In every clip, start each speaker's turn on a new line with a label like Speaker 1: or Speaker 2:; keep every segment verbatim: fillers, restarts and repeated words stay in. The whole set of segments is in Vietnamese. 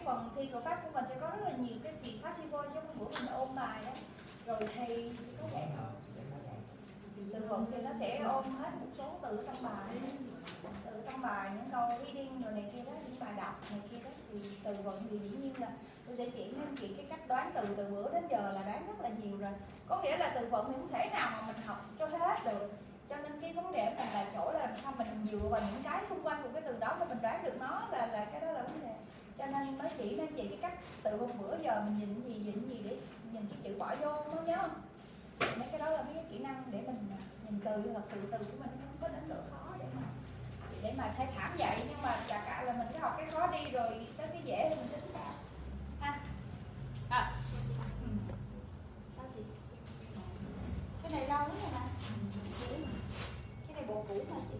Speaker 1: phần thi của Pháp của mình sẽ có rất là nhiều cái gì passive voice, giống như bữa mình đã ôn bài đó. Rồi thì có vậy thôi. Từ vựng thì nó sẽ ôm hết một số từ trong bài, từ trong bài những câu reading rồi này kia đó, những bài đọc này kia đó. Thì từ vựng thì dĩ nhiên là tôi sẽ chỉ với anh chị cái cách đoán từ từ bữa đến giờ là đoán rất là nhiều rồi. Có nghĩa là từ vựng thì không thể nào mà mình học cho hết được. Cho nên cái vấn đề mình là chỗ là làm sao mình dựa vào những cái xung quanh của cái từ đó mà mình đoán được nó, là là cái đó là vấn đề. Cho nên mới chỉ nên chị cái cách từ hôm bữa giờ mình nhìn gì nhìn gì để nhìn cái chữ bỏ vô nó nhớ không? Mấy cái đó là mấy cái kỹ năng để mình nhìn từ, thật sự từ của mình không có đến độ khó để mà để mà thay thảm vậy, nhưng mà chả cả là mình cứ học cái khó đi rồi tới cái dễ thì mình tính sao ha. À, ừ. Sao chị? Cái này lâu lắm rồi nè. Cái này bộ cũ mà chị.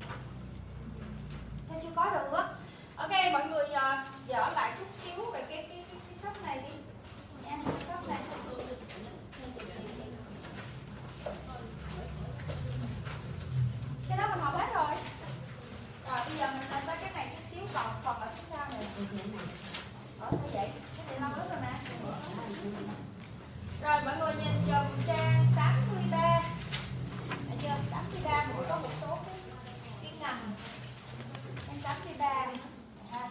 Speaker 1: Sao chưa có được á? Ok, mọi người uh, dở lại chút xíu về cái cái cái, cái sách này đi nha. Cái sách này cái đó mình học hết rồi. Rồi bây giờ mình lên tới cái này chút xíu, còn phần ở phía sau này. Ở sao vậy? Cái này lâu lắm rồi nè. Rồi mọi người nhìn dùm trang tám mươi ba. Thấy chưa? tám mươi ba cũng có một số cái chuyên ngành. Trang tám mươi ba ha.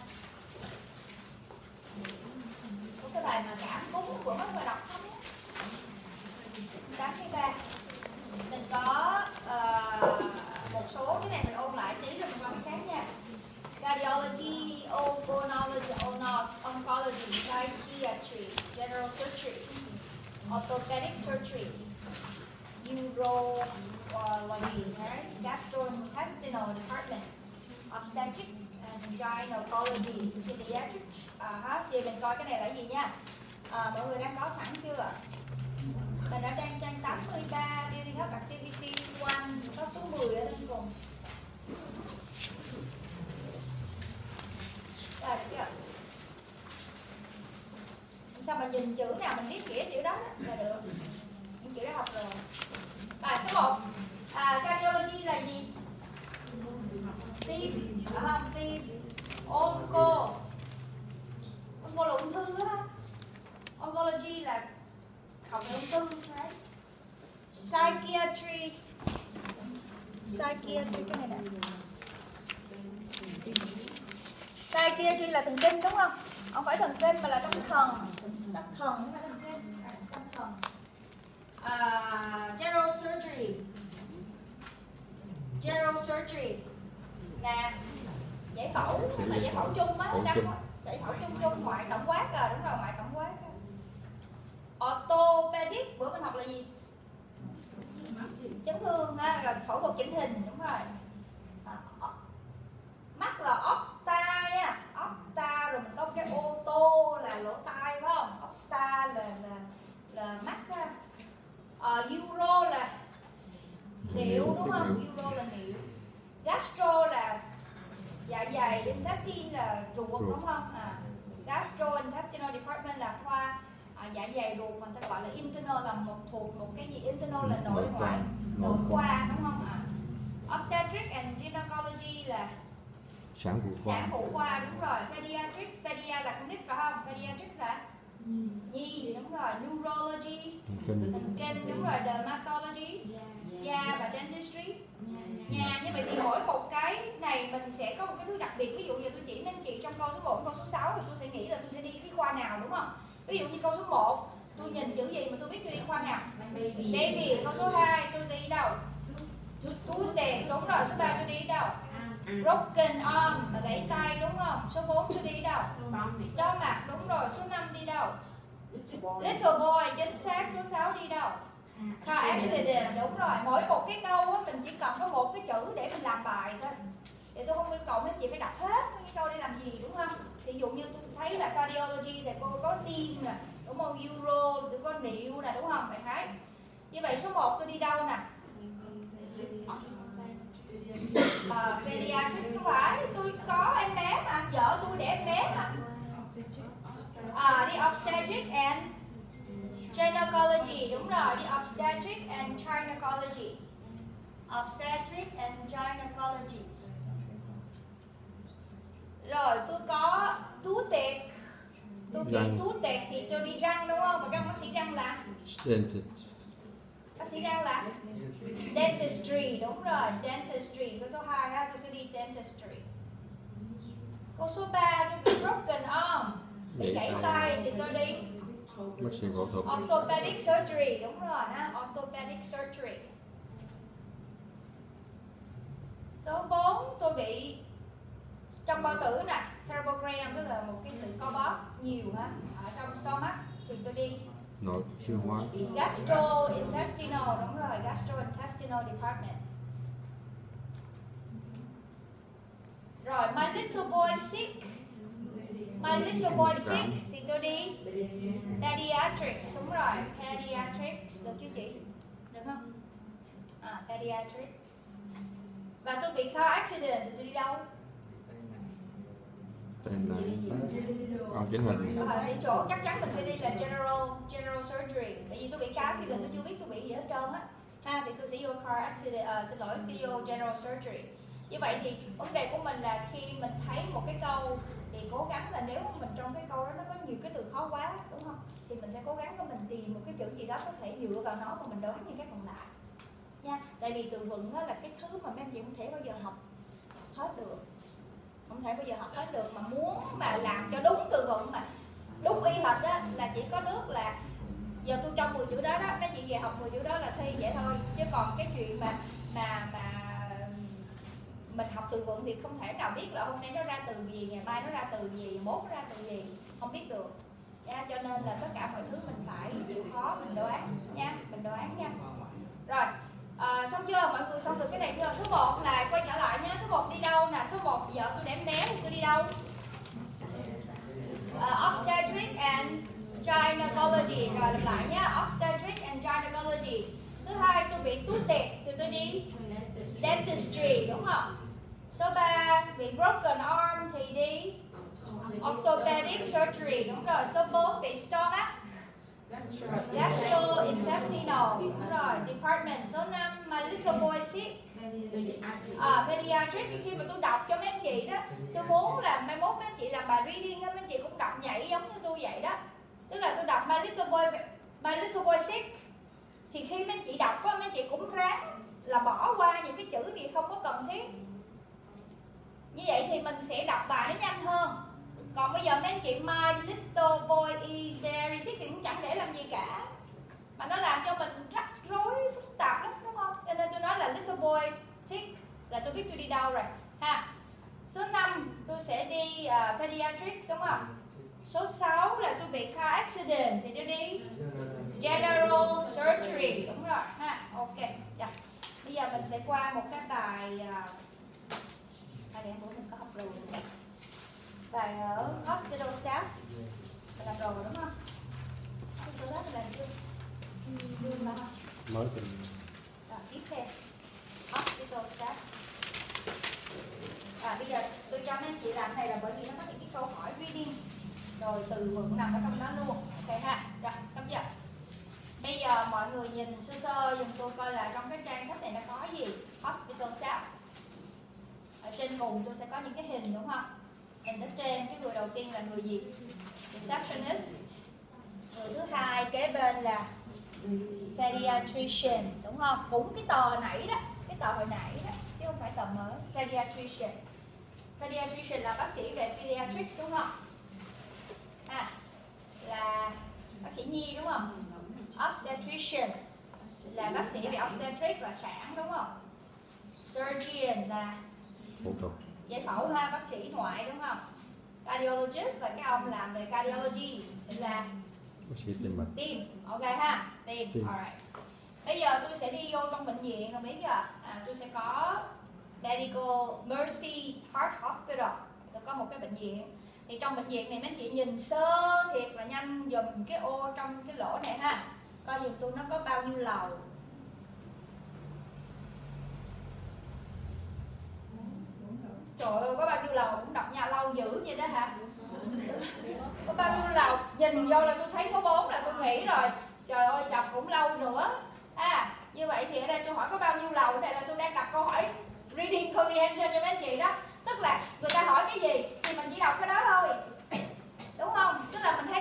Speaker 1: Có cái bài mà cảm cúm của mấy người đọc xong á. tám mươi ba. Mình có uh, một số cái này mình ôn lại tí rồi mình qua cái khác nha. Cardiology, Oncology, Oncology, Psychiatry, General Surgery, Orthopedic Surgery, Urology, right? Gastrointestinal Department, Obstetrics and Gynecology, Pediatrics. À, hết. Vậy mình coi cái này là gì nha. À, mọi người đang có sẵn chưa ạ? Mình đã đang trang tám mươi ba, Building Up Activity một, có số mười ở bên cùng. Rồi, được chưa? Sao mà nhìn chữ nào mình biết nghĩa chữ đó, đó là được. Những chữ đó học rồi. Bài số một. À, Cardiology là gì? Tim, phải không? Tim. Onco. Onco là ung thư đó. Oncology là học về ung thư, right? Psychiatry. Psychiatry cái này nè. Psychiatry là thần kinh đúng không? Không phải thần kinh mà là tâm thần. Tâm thần không phải thần kinh, là tâm thần. Uh, general surgery. General surgery là giải phẫu, là giải phẫu chung á, giải phẫu chung chung ngoại tổng quát à, đúng rồi, ngoại tổng quát. Orthopedic bữa mình học là gì? Chấn thương ha, là phẫu thuật chỉnh hình, đúng rồi. À, mắt là opta nha, opta, rồi mình có cái ô tô là lỗ tai phải không? Opta là là là mắt ha. Uh, euro là niệu đúng không? Euro là niệu. Gastro là dạ dày, intestine là ruột đúng không? À, gastrointestinal department là khoa à, dạ dày ruột, mình ta gọi là internal, là một thuộc một cái gì, internal là nội ngoại, nội khoa đúng không ạ? À? Obstetric and gynecology là
Speaker 2: sản phụ khoa.
Speaker 1: Sản phụ khoa đúng rồi. Pediatrics, pedia là con nít phải không? Pediatrics là nhi, đúng rồi. Neurology, thần kinh, đúng rồi. Dermatology, da và dentistry. Nha, như vậy thì mỗi một cái này mình sẽ có một cái thứ đặc biệt. Ví dụ như tôi chỉ nên chị trong câu số một, câu số sáu thì tôi sẽ nghĩ là tôi sẽ đi cái khoa nào đúng không? Ví dụ như câu số một tôi nhìn chữ gì mà tôi biết tôi đi khoa nào? Baby. Câu số hai tôi đi đâu? Túi tiền, đúng rồi. Số ba tôi đi đâu? Broken arm, gãy tay đúng không? Số bốn tôi đi đâu? Stomach, đúng rồi. Số năm đi đâu? Little boy, chính xác. Số sáu đi đâu? Car accident, đúng rồi. Mỗi một cái câu á, mình chỉ cần có một cái chữ để mình làm bài thôi. Thì tôi không yêu cầu mấy chị phải đọc hết cái câu để làm gì đúng không? Ví dụ như tôi thấy là cardiology thì cô có tim nè, đúng không? Euro, tôi có niệu nè, đúng không? Bạn thấy. Như vậy số một tôi đi đâu nè? À, pediatric không phải, tôi có em bé mà, vợ tôi để em bé mà. À, đi obstetric and gynecology, đúng rồi, đi obstetric and gynecology. Obstetric and gynecology. Rồi tôi có tú tiệc, Tôi bị
Speaker 2: Răng.
Speaker 1: tú tẹt thì tôi đi răng đúng không? Và các bác sĩ răng là
Speaker 2: Dentist.
Speaker 1: bác sĩ răng là dentistry, đúng rồi, dentistry. Câu số hai ha, tôi sẽ đi dentistry. Câu số ba tôi bị broken arm, bị
Speaker 2: Gãy
Speaker 1: gãy
Speaker 2: tay.
Speaker 1: tay thì tôi đi
Speaker 2: Bác sĩ phẫu thuật.
Speaker 1: orthopedic surgery, đúng rồi ha, orthopedic surgery. Số bốn tôi bị trong bao tử nè, cerebrogram, tức là một cái sự co bóp nhiều ha ở trong stomach thì tôi đi
Speaker 2: Nội tiêu hóa.
Speaker 1: gastrointestinal, đúng rồi, gastrointestinal department. Rồi my little boy sick, my little boy sick thì tôi đi pediatrics, đúng rồi, pediatrics, được chứ chị, được không? À, pediatrics. Và tôi bị car accident thì tôi đi đâu?
Speaker 2: Tai nạn. Còn chính hình.
Speaker 1: Ở đi chỗ chắc chắn mình sẽ đi là general general surgery, tại vì tôi bị car accident tôi chưa biết tôi bị gì hết trơn á ha, thì tôi sẽ vô car accident, uh, xin lỗi, sẽ vô general surgery. Như vậy thì vấn đề của mình là khi mình thấy một cái câu thì cố gắng là nếu mình trong cái câu đó nó có nhiều cái từ khó quá, đúng không, thì mình sẽ cố gắng của mình tìm một cái chữ gì đó có thể dựa vào nó và mình đoán những cái còn lại nha. Tại vì từ vựng đó là cái thứ mà mấy anh chị không thể bao giờ học hết được, không thể bao giờ học hết được, mà muốn mà làm cho đúng từ vựng mà đúng y hệt á là chỉ có nước là giờ tôi trong mười chữ đó đó, mấy chị về học mười chữ đó là thi vậy thôi, chứ còn cái chuyện mà mà mà mình học từ vựng thì không thể nào biết là hôm nay nó ra từ gì, ngày mai nó ra từ gì, mốt nó ra từ gì, không biết được nha. Cho nên là tất cả mọi thứ mình phải chịu khó mình đoán nha, mình đoán nha. Rồi à, xong chưa, mọi người xong được cái này chưa? Số một là quay trở lại nha, số một đi đâu nè? Số một giờ tôi để bé thì tôi đi đâu? Uh, obstetric and gynecology. Rồi lặp lại nhé, obstetric and gynecology. Thứ hai tôi bị tút tẹt thì tôi đi dentistry, đúng không? Số ba bị broken arm thì đi orthopedic surgery, đúng rồi. Số bốn bị stomach gastrointestinal, đúng rồi, department. Số năm my little boy sick, à, pediatric. Khi mà tôi đọc cho mấy anh chị đó, tôi muốn là mai mốt mấy anh chị làm bài reading đó, mấy anh chị cũng đọc nhảy giống như tôi vậy đó. Tức là tôi đọc my little boy my little boy sick thì khi mấy anh chị đọc đó, mấy anh chị cũng ráng là bỏ qua những cái chữ gì không có cần thiết. Như vậy thì mình sẽ đọc bài nó nhanh hơn. Còn bây giờ mấy anh chị my little boy is very sick thì cũng chẳng để làm gì cả, mà nó làm cho mình rắc rối phức tạp lắm, đúng không? Cho nên tôi nói là little boy sick là tôi biết tôi đi đâu rồi ha. Số năm tôi sẽ đi uh, pediatrics, đúng không? Số sáu là tôi bị car accident thì tôi đi general surgery, đúng rồi ha. Ok, dạ. Bây giờ mình sẽ qua một cái bài uh, bài để bữa mình có học rồi, bài ở hospital staff mình làm rồi đúng không? Hospital staff mình làm chưa? Chưa mà.
Speaker 2: Mới từng.
Speaker 1: Rồi tiếp theo hospital staff. À, bây giờ tôi cho mấy anh chị làm này là bởi vì nó có những cái câu hỏi reading rồi từ vựng nằm ở trong đó luôn. Ok ha. Rồi, xong chưa? Bây giờ mọi người nhìn sơ sơ dùm tôi coi là trong cái trang sách này nó có gì. Hospital staff. Ở trên cùng tôi sẽ có những cái hình, đúng không? Hình ở trên, cái người đầu tiên là người gì? Receptionist. Người thứ hai kế bên là pediatrician, đúng không? Cũng cái tờ nãy đó, cái tờ hồi nãy đó, chứ không phải tờ mới. Pediatrician. Pediatrician là bác sĩ về pediatrics, đúng không? À, là bác sĩ nhi, đúng không? Obstetrician là bác sĩ về obstetric là sản, đúng không? Surgeon là
Speaker 2: Phẫu thuật.
Speaker 1: giải phẫu ha, bác sĩ ngoại, đúng không? Cardiologist là cái ông làm về cardiology là
Speaker 2: Bác sĩ tim mạch.
Speaker 1: tim, ok ha, tim.
Speaker 2: Tim.
Speaker 1: Alright. Bây giờ tôi sẽ đi vô trong bệnh viện rồi biết chưa? À, tôi sẽ có Medical Mercy Heart Hospital. Tôi có một cái bệnh viện. Thì trong bệnh viện này mấy anh chị nhìn sơ thiệt là nhanh dùm cái ô trong cái lỗ này ha. Coi dùm tôi nó có bao nhiêu lầu. Trời ơi, có bao nhiêu lầu cũng đọc nhà lâu dữ vậy đó hả? Có bao nhiêu lầu, nhìn vô là tôi thấy số bốn là tôi nghĩ rồi. Trời ơi, đọc cũng lâu nữa. À, như vậy thì ở đây tôi hỏi có bao nhiêu lầu, đây là tôi đang đọc câu hỏi reading comprehension cho mấy anh chị đó. Tức là người ta hỏi cái gì thì mình chỉ đọc cái đó thôi, đúng không? Tức là mình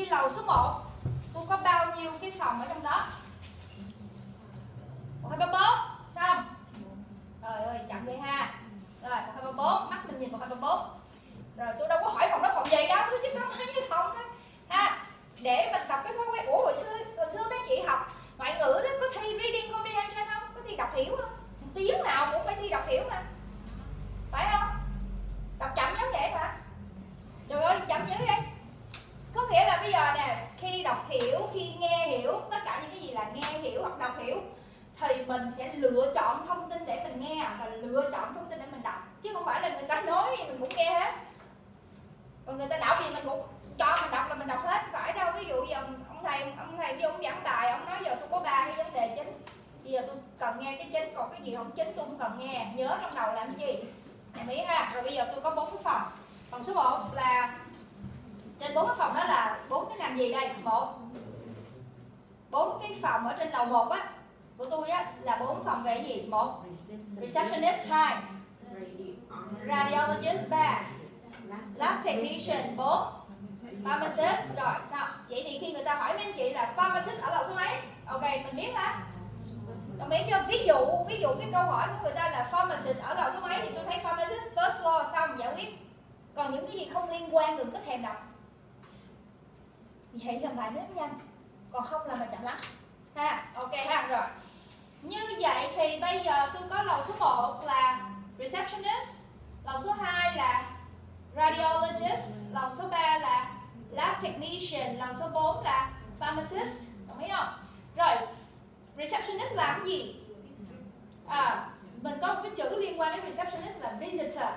Speaker 1: lầu số một tôi có bao nhiêu cái phòng ở trong đó? Một, hai, ba, bốn. Xong. Trời ơi, chậm vậy ha. Rồi, một, hai, ba, bốn. Mắt mình nhìn một, hai, ba, bốn. Rồi, tôi đâu có hỏi phòng đó phòng gì đâu. Tôi chỉ có mấy cái phòng đó. Ha. Để mình tập cái thói quen. Ủa, hồi xưa, hồi xưa mấy chị học ngoại ngữ đó có thi reading comprehension không? Có thi đọc hiểu không? Tiếng nào cũng phải thi đọc hiểu mà. Phải không? Đọc chậm giống vậy hả? Trời ơi, chậm dữ vậy. Có nghĩa là bây giờ nè, khi đọc hiểu, khi nghe hiểu, tất cả những cái gì là nghe hiểu hoặc đọc hiểu, thì mình sẽ lựa chọn thông tin để mình nghe và lựa chọn thông tin để mình đọc. Chứ không phải là người ta nói mình cũng nghe hết. Còn người ta đọc gì mình cũng cho mình đọc là mình đọc hết. Không phải đâu. Ví dụ giờ ông thầy, ông thầy ví dụ ông giảng bài, ông nói giờ tôi có ba cái vấn đề chính. Bây giờ tôi cần nghe cái chính, còn cái gì không chính tôi không cần nghe. Nhớ trong đầu làm cái gì. Em ý ha. Rồi bây giờ tôi có bốn cái phòng. Phòng số một là trên bốn cái phòng đó là bốn cái ngành gì đây? Một, bốn cái phòng ở trên lầu một á của tôi á là bốn phòng về gì? Một, receptionist. Hai, radiologist. Ba, lab technician. Bốn, pharmacist. Rồi sao? Vậy thì khi người ta hỏi mấy anh chị là pharmacist ở lầu số mấy? Ok, mình biết hả? Đồng ý chưa? Ví dụ, ví dụ cái câu hỏi của người ta là pharmacist ở lầu số mấy thì tôi thấy pharmacist first floor, xong giải quyết. Còn những cái gì không liên quan đừng có thèm đọc. Vậy làm bài rất nhanh. Còn không là mình chậm lắm. Ha, ok ha, rồi. Như vậy thì bây giờ tôi có lầu số một là receptionist, lầu số hai là radiologist, lầu số ba là lab technician, lầu số bốn là pharmacist. Đồng ý không? Rồi, receptionist làm cái gì? À, mình có một cái chữ liên quan đến receptionist là visitor.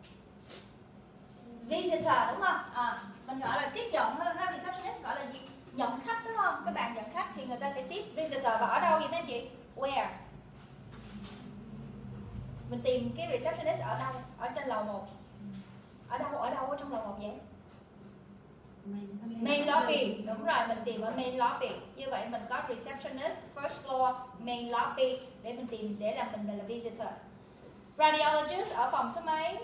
Speaker 1: Visitor đúng không? À, mình gọi là tiếp nhận hơn ha. Receptionist gọi là gì? Nhận khách đúng không? Các bạn nhận khách thì người ta sẽ tiếp visitor. Và ở đâu vậy mấy anh chị? Where? Mình tìm cái receptionist ở đâu? Ở trên lầu một. Ở đâu? Ở đâu ở trong lầu một vậy? Main lobby. Đúng rồi, mình tìm ở main lobby. Như vậy mình có receptionist, first floor, main lobby để mình tìm, để làm mình là visitor. Radiologist ở phòng số mấy?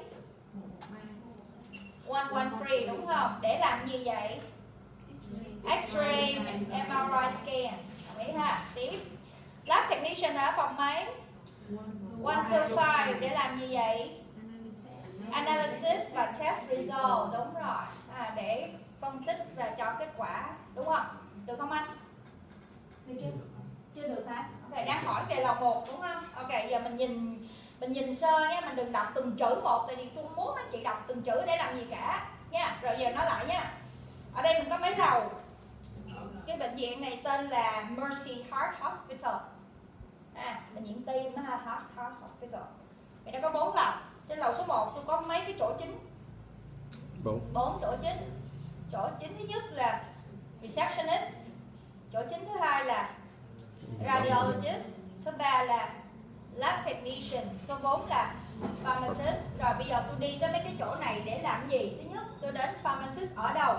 Speaker 1: một một ba đúng không? Để làm gì vậy? X-ray, em rờ i scans. Đấy ha. Tiếp. Lab technician ở phòng mấy? một hai ba để làm gì vậy? Analysis và test result. Đúng rồi. À, để phân tích và cho kết quả. Đúng không? Được không anh? Được chưa? Chưa được hả? Ok, đang hỏi về lầu một đúng không? Ok, giờ mình nhìn mình nhìn sơ nhé, mình đừng đọc từng chữ một, tại vì tôi không muốn anh chị đọc từng chữ để làm gì cả nha. Rồi giờ nói lại nha. Ở đây mình có mấy lầu. Cái bệnh viện này tên là Mercy Heart Hospital. À, bệnh viện tim đó ha, Heart, Heart Hospital. Vậy nó có bốn lầu. Trên lầu số một tôi có mấy cái chỗ chính?
Speaker 2: Bốn.
Speaker 1: Bốn chỗ chính. Chỗ chính thứ nhất là receptionist. Chỗ chính thứ hai là radiologist. Thứ ba là lab technician. Số bốn là pharmacist. Rồi bây giờ tôi đi tới mấy cái chỗ này để làm gì? Thứ nhất tôi đến pharmacist ở đâu?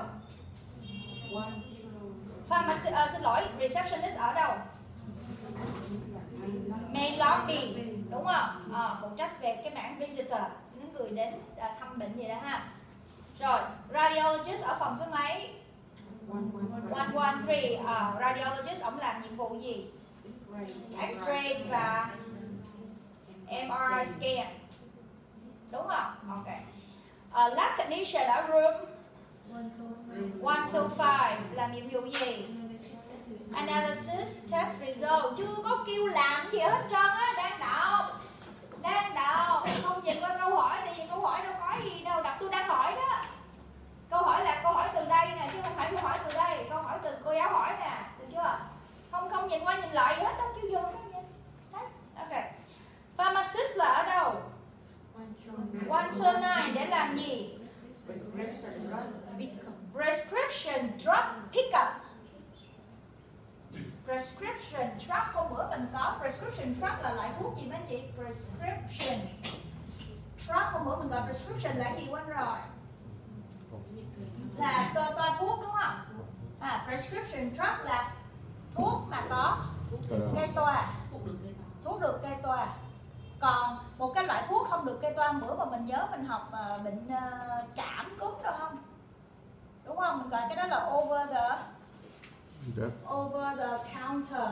Speaker 1: Pharmacist, uh, xin lỗi, receptionist ở đâu? Main lobby, đúng không? À, phụ trách về cái mảng visitor, những người đến uh, thăm bệnh gì đó ha. Rồi, radiologist ở phòng số mấy? một một ba. À, radiologist ông làm nhiệm vụ gì? X-ray và em rờ i scan. Đúng không? Ok. Uh, lab technician ở room một hai ba làm nhiệm vụ gì? Analysis, test result. Chưa có kêu làm gì hết trơn á. Đang đọc Đang đọc Không nhìn qua câu hỏi, tại vì câu hỏi đâu có gì đâu. Đọc tôi đang hỏi đó. Câu hỏi là câu hỏi từ đây nè, chứ không phải câu hỏi từ đây. Câu hỏi từ cô giáo hỏi nè. Được chưa? Không không nhìn qua nhìn lại gì hết. Đâu kêu dùng đâu nhìn. Đấy. Ok. Pharmacist là ở đâu? một hai chín để làm gì? Prescription drug pickup. Prescription drug, hôm bữa mình có prescription drug là loại thuốc gì mấy anh chị? Prescription drug, hôm bữa mình gọi prescription là gì quên rồi? Là toa toa thuốc đúng không? À, prescription drug là thuốc mà có kê toa, thuốc được kê toa. Còn một cái loại thuốc không được kê toa, bữa mà mình nhớ mình học uh, bệnh uh, cảm cúm rồi không? Đúng không? không? Mình gọi cái đó là over the
Speaker 2: Yep.
Speaker 1: over the counter.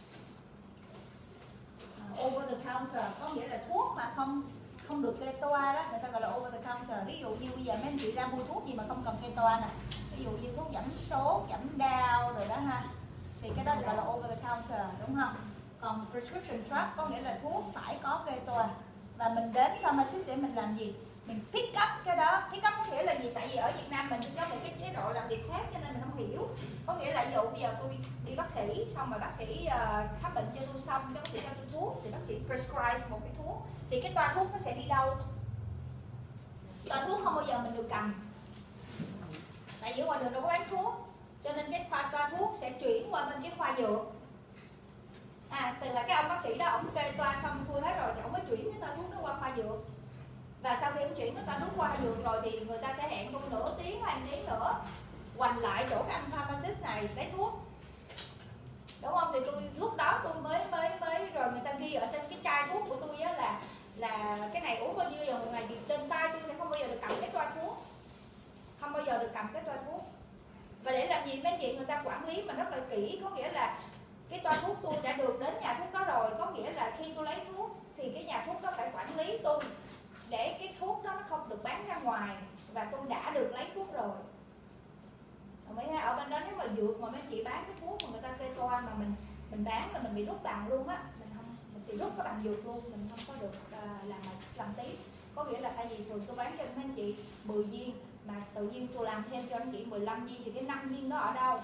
Speaker 1: Over the counter có nghĩa là thuốc mà không không được kê toa đó, người ta gọi là over the counter. Ví dụ như bây giờ mấy anh chị ra mua thuốc gì mà không cần kê toa nè, ví dụ như thuốc giảm sốt, giảm đau rồi đó ha, thì cái đó gọi là over the counter, đúng không? Còn prescription drug có nghĩa là thuốc phải có kê toa, và mình đến pharmacist để mình làm gì? Mình pick up cái đó. Pick up có nghĩa là gì? Tại vì ở Việt Nam mình có một cái chế độ làm việc khác cho nên mình không hiểu. Có nghĩa là ví dụ bây giờ tôi đi bác sĩ, xong rồi bác sĩ uh, khám bệnh cho tôi xong, cái bác sĩ cho tôi thuốc, thì bác sĩ prescribe một cái thuốc, thì cái toa thuốc nó sẽ đi đâu? Toa thuốc không bao giờ mình được cầm, tại vì ngoài đường đâu có bán thuốc, cho nên cái toa, toa thuốc sẽ chuyển qua bên cái khoa dược. À, tức là cái ông bác sĩ đó, ông kê toa xong xuôi hết rồi thì ông mới chuyển cái toa thuốc nó qua khoa dược. Và sau khi ông chuyển cái toa thuốc qua khoa dược rồi thì người ta sẽ hẹn tôi nửa tiếng hay một tiếng nữa hoành lại chỗ cái anh pharmacist này lấy thuốc, đúng không? Thì tôi lúc đó tôi mới mới mới rồi người ta ghi ở trên cái chai thuốc của tôi á là là cái này uống bao nhiêu giờ một ngày, thì trên tay tôi sẽ không bao giờ được cầm cái toa thuốc, không bao giờ được cầm cái toa thuốc. Và để làm gì mấy anh chị, người ta quản lý mình rất là kỹ, có nghĩa là cái toa thuốc tôi đã được đến nhà thuốc đó rồi, có nghĩa là khi tôi lấy thuốc thì cái nhà thuốc đó phải quản lý tôi để cái thuốc đó nó không được bán ra ngoài, và tôi đã được lấy thuốc rồi. Mấy ở bên đó nếu mà dược mà mấy chị bán cái thuốc mà người ta kê toa mà mình mình bán là mình bị rút bằng luôn á, mình không mình bị rút cái bằng dược luôn, mình không có được uh, làm làm tiếp. Có nghĩa là thay vì thường tôi bán cho mấy anh chị mười viên mà tự nhiên tôi làm thêm cho anh chị mười lăm viên thì cái năm viên đó ở đâu?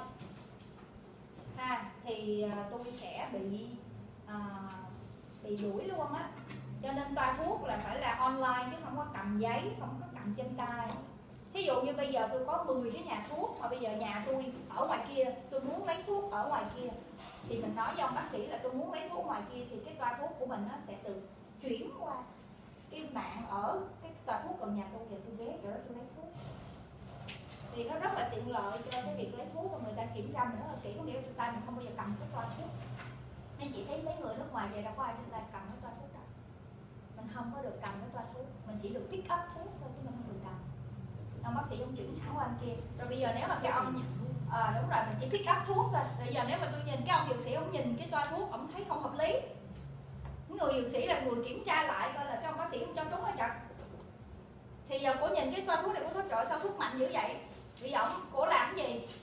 Speaker 1: Ha, thì uh, tôi sẽ bị uh, bị đuổi luôn á. Cho nên toa thuốc là phải là online chứ không có cầm giấy, không có cầm trên tay. Thí dụ như bây giờ tôi có mười cái nhà thuốc mà bây giờ nhà tôi ở ngoài kia, tôi muốn lấy thuốc ở ngoài kia, thì mình nói với ông bác sĩ là tôi muốn lấy thuốc ngoài kia, thì cái toa thuốc của mình nó sẽ tự chuyển qua cái mạng ở cái toa thuốc gần nhà tôi, giờ tôi ghé chỗ đó tôi lấy thuốc. Thì nó rất là tiện lợi cho cái việc lấy thuốc, và người ta kiểm tra mình rất là kỹ, có nghĩa là trên tay mình không bao giờ cầm cái toa thuốc. Nên chị thấy mấy người nước ngoài về đâu có ai trên tay cầm cái toa thuốc đâu. Mình không có được cầm cái toa thuốc, mình chỉ được pick up thuốc thôi chứ mình không được cầm. Ông bác sĩ ông chuyển thẳng qua anh kia. Rồi bây giờ nếu mà cái ông à, đúng rồi, mình chỉ pick up thuốc thôi. Rồi bây giờ nếu mà tôi nhìn cái ông dược sĩ, ông nhìn cái toa thuốc, ông thấy không hợp lý, người dược sĩ là người kiểm tra lại coi là cái ông bác sĩ không cho trúng hay chặt, thì giờ cổ nhìn cái toa thuốc này, cổ thuốc trời sao thuốc mạnh dữ vậy, bây giờ ông cổ làm cái gì?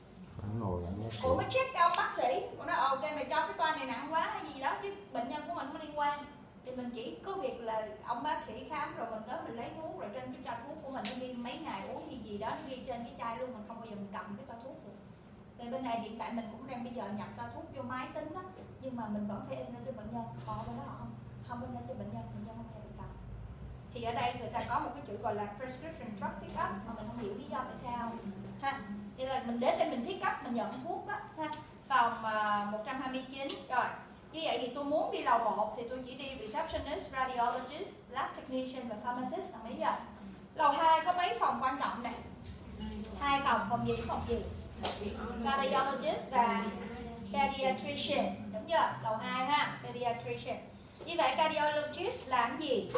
Speaker 1: Cổ mới check cái ông bác sĩ, cổ nói ok mày cho cái toa này nặng quá hay gì đó, chứ bệnh nhân của mình không liên quan. Thì mình chỉ có việc là ông bác sĩ khám rồi mình tới mình lấy thuốc, rồi trên cái chai thuốc của mình nó ghi mấy ngày uống gì gì đó, nó ghi trên cái chai luôn, mình không bao giờ mình cầm cái toa thuốc được. Thì bên này hiện tại mình cũng đang bây giờ nhập toa thuốc vô máy tính đó, nhưng mà mình vẫn phải in ra cho bệnh nhân, còn bên đó họ không không in ra cho bệnh nhân, bệnh nhân không thể được cầm. Thì ở đây người ta có một cái chữ gọi là prescription drug pick up mà mình không hiểu lý do tại sao ha. Thì là mình đến đây mình pick up, mình nhận thuốc á ha. Phòng uh, một trăm hai mươi chín rồi. Như vậy thì tôi muốn đi lầu một thì tôi chỉ đi receptionist, radiologist, lab technician và pharmacist, đồng ý chưa? Lầu hai có mấy phòng quan trọng nè? Hai phòng, phòng gì phòng gì? Cardiologist và pediatrician, đúng chưa? Lầu hai ha, pediatrician. Như vậy cardiologist làm gì?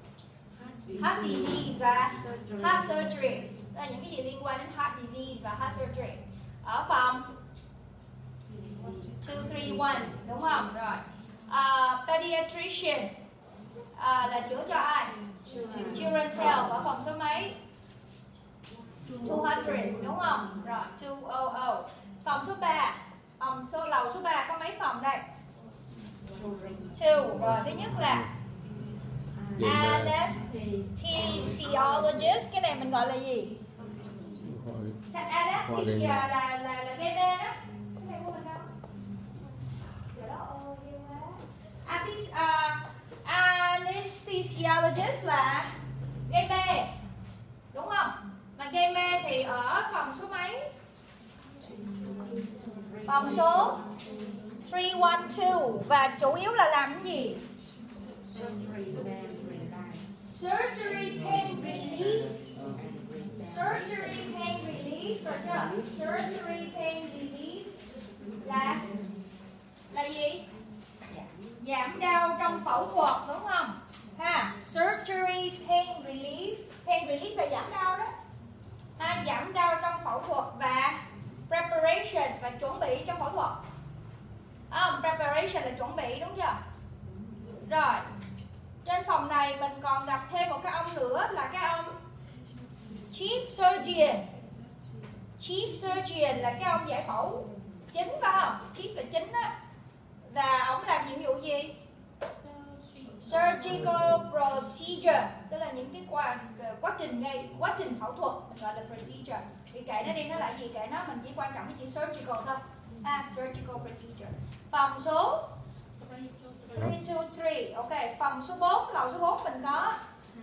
Speaker 1: Heart disease và heart surgery. Đó là những cái gì liên quan đến heart disease và heart surgery. Ở phòng hai ba một, đúng không? Rồi. Uh, pediatrician uh, là chữa cho ai? Children's Health ở phòng số mấy? hai trăm, đúng không? Rồi, hai trăm. Phòng số ba, phòng số lầu số ba có mấy phòng đây? hai. Rồi, thứ nhất là anesthesiologist, cái này mình gọi là gì? Anesthesia là là là gây mê đó. Cái này của mình đâu? Uh, anesthesiologist là gây mê, đúng không? Mà gây mê thì ở phòng số mấy? Phòng số ba một hai, và chủ yếu là làm cái gì? Surgery pain relief. Surgery pain relief, rồi chưa? Surgery pain relief là là gì? Giảm đau trong phẫu thuật, đúng không? Ha, surgery pain relief. Pain relief là giảm đau đó. Ha, giảm đau trong phẫu thuật preparation là chuẩn bị, đúng chưa? Rồi, trên phòng này mình còn gặp thêm một cái ông nữa là cái ông Chief Surgeon. Chief Surgeon là cái ông giải phẫu chính, phải không? Chief là chính á. Và ông làm nhiệm vụ gì? Surgical procedure, tức là những cái quá, quá trình ngay quá trình phẫu thuật mình gọi là procedure. Thì kệ nó đi, nó là gì kệ nó, mình chỉ quan trọng cái chữ surgical thôi. À, surgical procedure. Phòng số ba hai ba, ok. Phòng số bốn, lầu số bốn mình có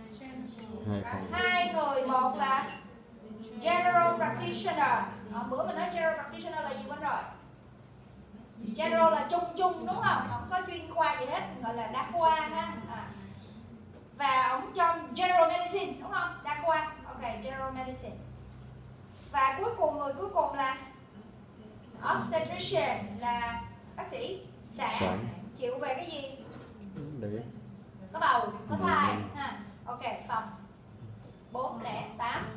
Speaker 1: hai người, một là general practitioner. À, bữa mình nói general practitioner là gì quên rồi? General là chung chung, đúng không? Không có chuyên khoa gì hết, gọi là đa khoa ha. À. Và ông trong general medicine, đúng không? Đa khoa, ok, general medicine. Và cuối cùng, người cuối cùng là obstetrician, là bác sĩ sản, chịu về cái gì?
Speaker 2: Đấy.
Speaker 1: Có bầu, có thai ha. Ok, phòng bốn không tám.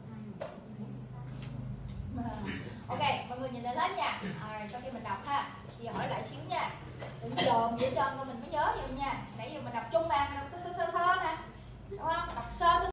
Speaker 1: Ok, mọi người nhìn lên hết nha. À, sau khi mình đọc ha, giờ hỏi lại xíu nha. Đừng dồn vậy cho mình có nhớ vậy nha. Nãy giờ mình đọc chung mà, mình đọc sơ sơ sơ sơ nè, đúng không? Đọc sơ sơ